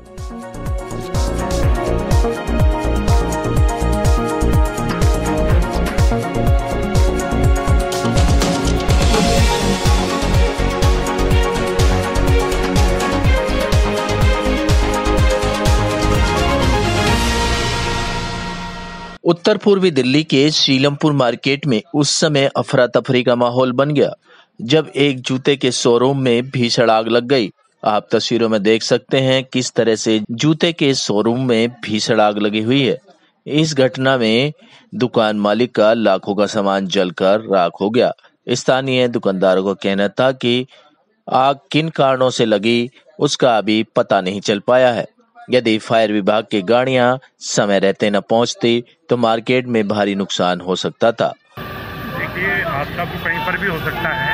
उत्तर पूर्वी दिल्ली के शीलमपुर मार्केट में उस समय अफरा तफरी का माहौल बन गया जब एक जूते के शोरूम में भीषण आग लग गई। आप तस्वीरों में देख सकते हैं किस तरह से जूते के शोरूम में भीषण आग लगी हुई है। इस घटना में दुकान मालिक का लाखों का सामान जलकर राख हो गया। स्थानीय दुकानदारों का कहना था कि आग किन कारणों से लगी उसका अभी पता नहीं चल पाया है। यदि फायर विभाग की गाड़ियां समय रहते न पहुंचती तो मार्केट में भारी नुकसान हो सकता था। देखिए, हादसा तो कहीं पर भी हो सकता है।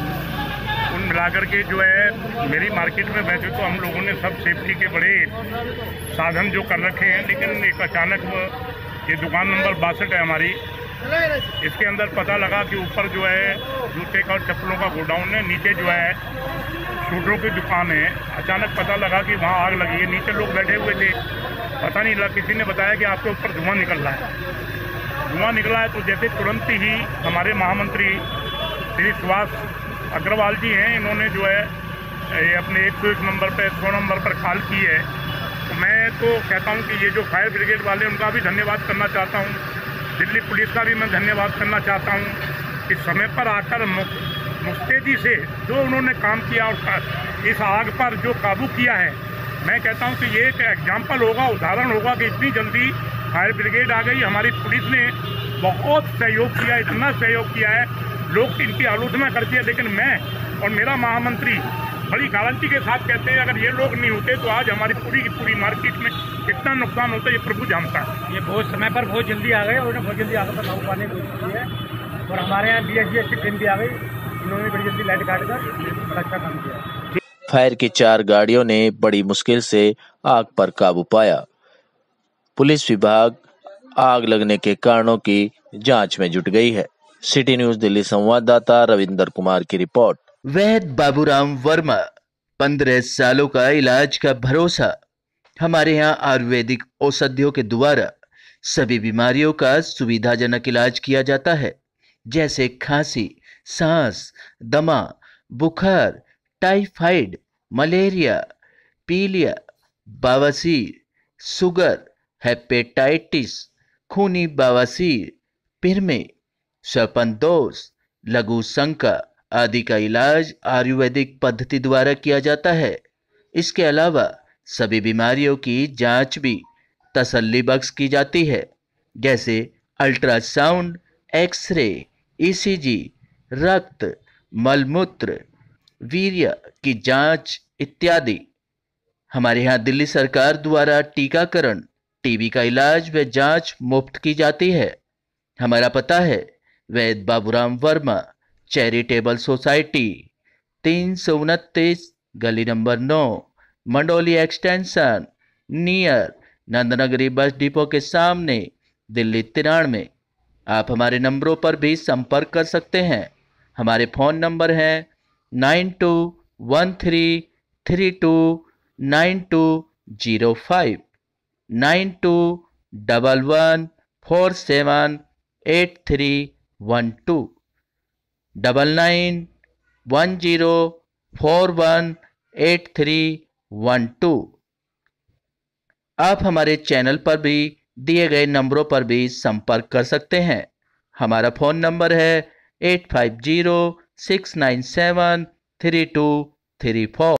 कुल मिलाकर के जो है मेरी मार्केट में वैसे तो हम लोगों ने सब सेफ्टी के बड़े साधन जो कर रखे हैं, लेकिन एक अचानक ये दुकान नंबर 62 है हमारी, इसके अंदर पता लगा कि ऊपर जो है जूते का और चप्पलों का गोडाउन है, नीचे जो है शूटरों की दुकान है। अचानक पता लगा कि वहाँ आग लगी है। नीचे लोग बैठे हुए थे, पता नहीं लगा, किसी ने बताया कि आपके ऊपर धुआं निकल रहा है। धुआं निकला है तो जैसे तुरंत ही हमारे महामंत्री श्री सुभाष अग्रवाल जी हैं, इन्होंने जो है ये अपने 101 नंबर पर 100 नंबर पर कॉल की है। तो मैं तो कहता हूँ कि ये जो फायर ब्रिगेड वाले उनका भी धन्यवाद करना चाहता हूँ, दिल्ली पुलिस का भी मैं धन्यवाद करना चाहता हूँ कि समय पर आकर मुस्तैदी से जो उन्होंने काम किया और इस आग पर जो काबू किया है। मैं कहता हूं कि ये एक एग्जाम्पल होगा, उदाहरण होगा कि इतनी जल्दी फायर ब्रिगेड आ गई। हमारी पुलिस ने बहुत सहयोग किया, इतना सहयोग किया है, लोग इनकी आलोचना करते हैं, लेकिन मैं और मेरा महामंत्री बड़ी गारंटी के साथ कहते हैं अगर ये लोग नहीं होते तो आज हमारी पूरी की पूरी मार्केट में कितना नुकसान होता है ये प्रभु जानता है। ये बहुत समय पर बहुत जल्दी आ गए और उन्होंने बहुत जल्दी आगे पर काबू पाने की कोशिश की है और हमारे यहाँ DSG की टीम भी आ गई, इन्होंने बड़ी जल्दी लाइट काट कर अच्छा काम किया। फायर की 4 गाड़ियों ने बड़ी मुश्किल से आग पर काबू पाया। पुलिस विभाग आग लगने के कारणों की जांच में जुट गई है। सिटी न्यूज दिल्ली संवाददाता रविंदर कुमार की रिपोर्ट। वैद्य बाबूराम वर्मा, 15 सालों का इलाज का भरोसा। हमारे यहाँ आयुर्वेदिक औषधियों के द्वारा सभी बीमारियों का सुविधाजनक इलाज किया जाता है, जैसे खांसी, सांस, दमा, बुखार, टाइफाइड, मलेरिया, पीलिया, बवासीर, शुगर, हेपेटाइटिस, खूनी बवासीर, पिरमे, श्वपनदोष, लघु शंका आदि का इलाज आयुर्वेदिक पद्धति द्वारा किया जाता है। इसके अलावा सभी बीमारियों की जांच भी तसल्ली बख्श की जाती है, जैसे अल्ट्रासाउंड, एक्सरे, ECG, रक्त, मलमूत्र, वीर्य की जांच इत्यादि। हमारे यहाँ दिल्ली सरकार द्वारा टीकाकरण, टीबी का इलाज व जांच मुफ्त की जाती है। हमारा पता है वैद्य बाबूराम वर्मा, चैरिटेबल सोसाइटी, 329 गली number 9, Mandoli extension, near Nandnagari bus depot के सामने, दिल्ली 93। आप हमारे नंबरों पर भी संपर्क कर सकते हैं। हमारे फ़ोन नंबर हैं 9213329205, 9211478312, 9910418312। आप हमारे चैनल पर भी दिए गए नंबरों पर भी संपर्क कर सकते हैं। हमारा फ़ोन नंबर है 8506973234।